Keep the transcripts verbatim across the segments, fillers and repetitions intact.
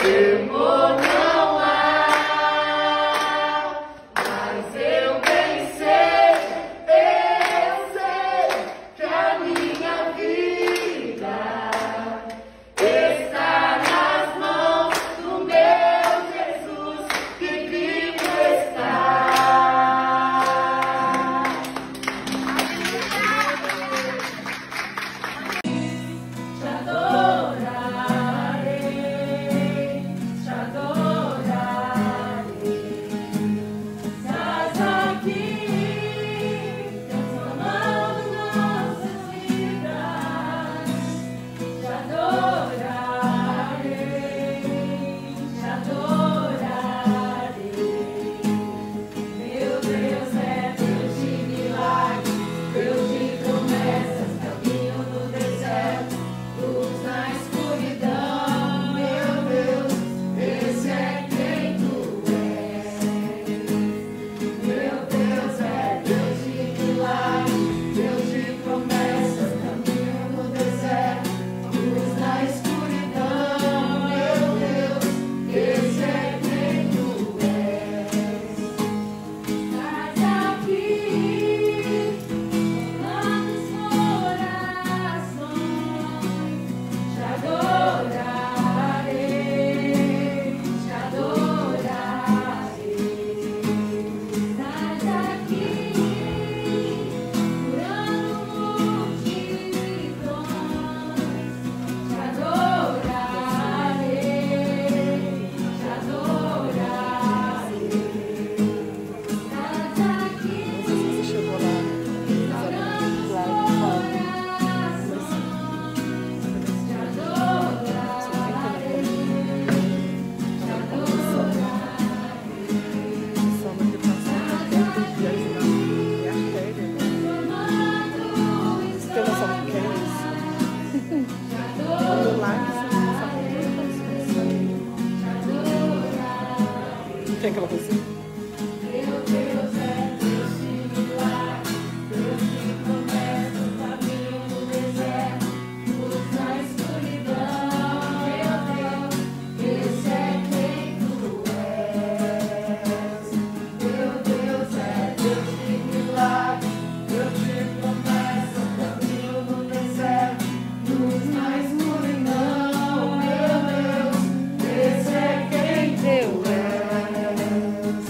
Tem aquela coisa assim? Deus é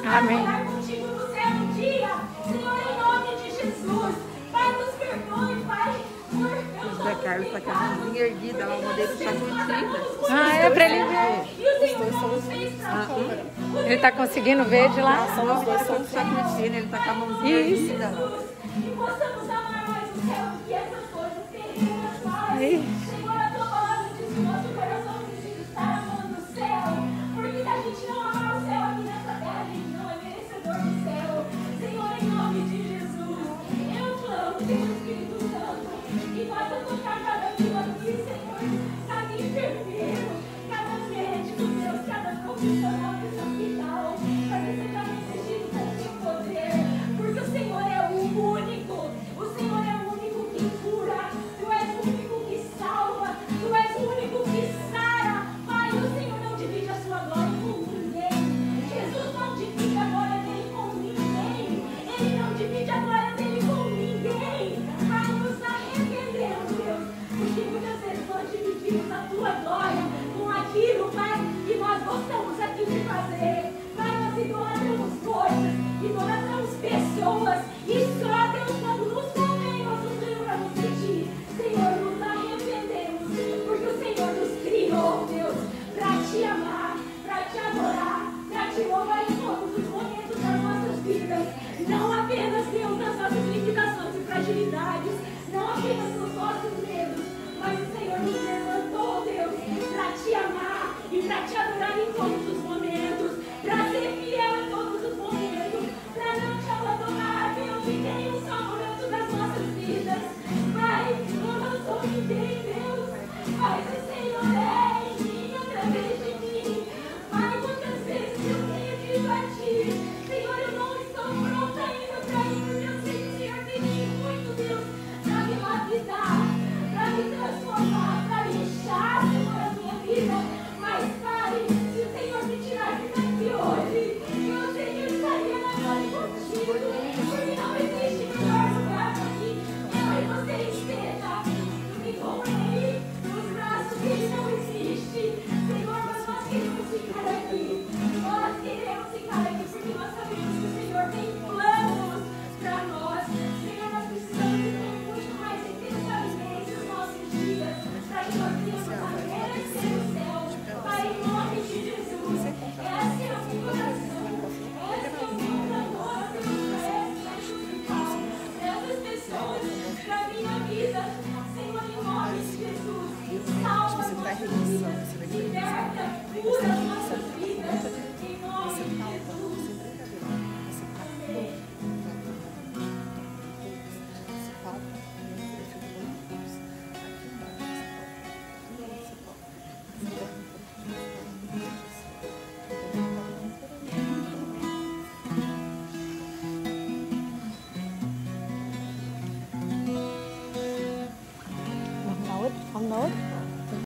Amém. morar contigo no céu um dia. Senhor, em nome de Jesus. Pai, nos perdoe, Pai. Por José Carlos está com a mãozinha erguida lá, uma dele está Ah, é pra ele ver. E o Senhor não nos fez pra ti. Ele tá conseguindo ver de lá? São os dois estão sacrificando, ele está com a mãozinha Isso. erguida. E possamos amar mais o céu do que essas coisas terrenas, Pai. Isso. Senhor, a tua palavra diz que o nosso coração precisa estar amando o céu. Porque se a gente não amar o céu aqui nessa terra, a gente não é merecedor do céu. Senhor, em nome de Jesus, eu clamo pelo Espírito Santo que possa tocar cada vida aqui, Senhor. Cada enfermeiro, cada médico, Deus, cada profissional desse hospital. Para que seja revestido com o teu poder. Porque o Senhor é o único. O Senhor é o único que cura. Tu és o único que salva. Tu és o único que sara. Pai, o Senhor não divide a sua glória com ninguém. Jesus não divide a glória dele com ninguém. Ele não divide a glória dele com ninguém. Pai, nos arrependemos, Deus. Porque muitas vezes nós dividimos a tua glória com aquilo, Pai, que nós gostamos aqui de fazer. Pai, nós idolatramos coisas, idolatramos pessoas. E só, Deus, quando nos convém, nós nos livramos de ti. Senhor, nos arrependemos. Porque o Senhor nos criou, Deus, para te amar, para te adorar, para te louvar em todos os momentos das nossas vidas. Não apenas, Deus, nas nossas limitações e fragilidades, não apenas nos nossos medos, mas o Senhor nos levantou, Deus, para te amar e para te adorar em todos os momentos, para ser fiel em todos os momentos, para não te abandonar, Deus, em nenhum só momento das nossas vidas. Pai, eu não sou ninguém, Deus, mas o Senhor é em mim, através de mim. Pai, quantas vezes eu tenho dito a ti, Senhor, eu não estou pronta ainda para ir, porque eu sei que o Senhor tem muito, Deus, para me lapidar, para me transformar, para lixar, Senhor, a minha vida. Mas, Pai, se o Senhor me tirasse daqui hoje, eu sei que eu estaria na glória contigo, porque não existe melhor lugar para mim. Eu e você esteja do que com Ele, nos braços dele não existe. Senhor, mas nós queremos ficar aqui. Nós queremos ficar aqui porque nós sabemos que o Senhor tem planos para nós. Senhor, nós precisamos viver muito mais intensamente os nossos dias para que nós tenhamos a merecer o céu. Pai, em nome de Jesus, essa é a minha oração. Essa é a minha oração, Deus, essa hospital, essas pessoas da minha vida. Senhor, em nome de Jesus, salva as nossas vidas, liberta, cura as nossas vidas, em nome de Jesus. Amém. Vamos na outra? Vamos na outra?